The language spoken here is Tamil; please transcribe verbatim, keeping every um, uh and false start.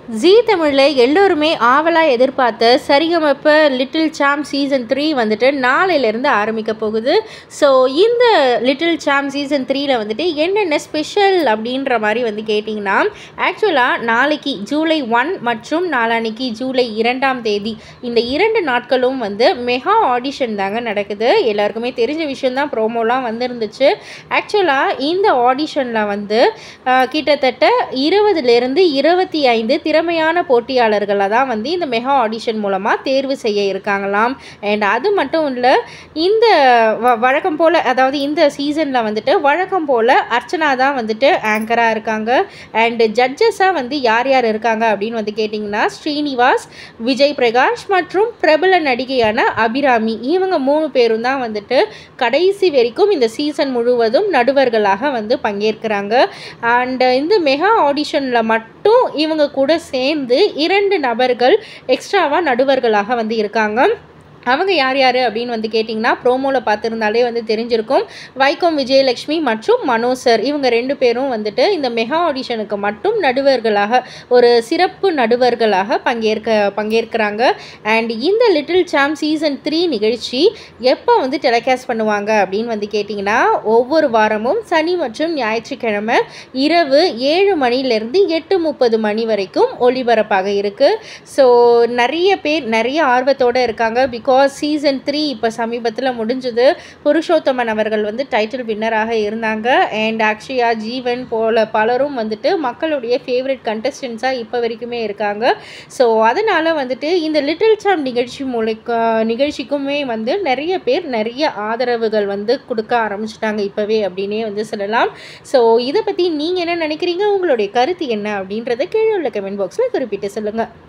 ஜீ தமிழ்ல எல்லோருமே ஆவலா எதிர்பார்த்த Sarigamapa little champ season three வந்துட்டு நாளையிலேருந்து ஆரம்பிக்க போகுது. ஸோ இந்த லிட்டில் சாம்ப் சீசன் த்ரீல வந்துட்டு என்னென்ன ஸ்பெஷல் அப்படின்ற மாதிரி வந்து கேட்டிங்கன்னா, ஆக்சுவலாக நாளைக்கு ஜூலை ஒன் மற்றும் நாளான்னைக்கு ஜூலை இரண்டாம் தேதி இந்த இரண்டு நாட்களும் வந்து மெகா ஆடிஷன் தாங்க நடக்குது. எல்லாருக்குமே தெரிஞ்ச விஷயந்தான், ப்ரோமோலாம் வந்துருந்துச்சு. ஆக்சுவலாக இந்த ஆடிஷனில் வந்து கிட்டத்தட்ட இருபதுலேருந்து இருபத்தி ஐந்து திறமையான போட்டியாளர்களை தான் வந்து இந்த மெகா ஆடிஷன் மூலமாக தேர்வு செய்ய இருக்காங்களாம். அண்ட் அது மட்டும் இல்லை, இந்த வ வழக்கம் போல் அதாவது இந்த சீசனில் வந்துட்டு வழக்கம் போல் அர்ச்சனா தான் வந்துட்டு ஆங்கராக இருக்காங்க. அண்டு ஜட்ஜஸாக வந்து யார் யார் இருக்காங்க அப்படின்னு வந்து கேட்டிங்கன்னா, ஸ்ரீனிவாஸ், விஜய் பிரகாஷ் மற்றும் பிரபல நடிகையான அபிராமி, இவங்க மூணு பேரும் தான் வந்துட்டு கடைசி வரைக்கும் இந்த சீசன் முழுவதும் நடுவர்களாக வந்து பங்கேற்கிறாங்க. அண்டு இந்த மெகா ஆடிஷனில் மட்டும் இவங்க கூட சேர்ந்து இரண்டு நபர்கள் எக்ஸ்ட்ராவாக நடுவர்களாக வந்து இருக்காங்க. அவங்க யார் யார் அப்படின்னு வந்து கேட்டிங்கன்னா, ப்ரோமோவில் பார்த்துருந்தாலே வந்து தெரிஞ்சிருக்கும். வைக்கம் விஜயலட்சுமி மற்றும் மனோஜ் சார், இவங்க ரெண்டு பேரும் வந்துட்டு இந்த மெகா ஆடிஷனுக்கு மட்டும் நடுவர்களாக, ஒரு சிறப்பு நடுவர்களாக பங்கேற்க பங்கேற்கிறாங்க. அண்ட் இந்த லிட்டில் சாம்ப் சீசன் த்ரீ நிகழ்ச்சி எப்போ வந்து டெலிகாஸ்ட் பண்ணுவாங்க அப்படின்னு வந்து கேட்டிங்கன்னா, ஒவ்வொரு வாரமும் சனி மற்றும் ஞாயிற்றுக்கிழமை இரவு ஏழு மணிலேருந்து எட்டு முப்பது மணி வரைக்கும் ஒளிபரப்பாக இருக்குது. ஸோ நிறைய பேர் நிறைய ஆர்வத்தோடு இருக்காங்க. பிகாஸ் சீசன் த்ரீ இப்போ சமீபத்தில் முடிஞ்சது. புருஷோத்தமன் அவர்கள் வந்து டைட்டில் வின்னராக இருந்தாங்க. அண்ட் அக்ஷயா, ஜீவன் போல பலரும் வந்துட்டு மக்களுடைய ஃபேவரட் கண்டஸ்டன்ஸாக இப்போ வரைக்குமே இருக்காங்க. ஸோ அதனால் வந்துட்டு இந்த லிட்டில் சாம்ப் நிகழ்ச்சி மூலிக்க நிகழ்ச்சிக்குமே வந்து நிறைய பேர் நிறைய ஆதரவுகள் வந்து கொடுக்க ஆரம்பிச்சிட்டாங்க இப்போவே அப்படின்னே வந்து சொல்லலாம். ஸோ இதை பற்றி நீங்கள் என்ன நினைக்கிறீங்க, உங்களுடைய கருத்து என்ன அப்படின்றத கீழே உள்ள கமெண்ட் பாக்ஸில் குறிப்பிட்டு சொல்லுங்கள்.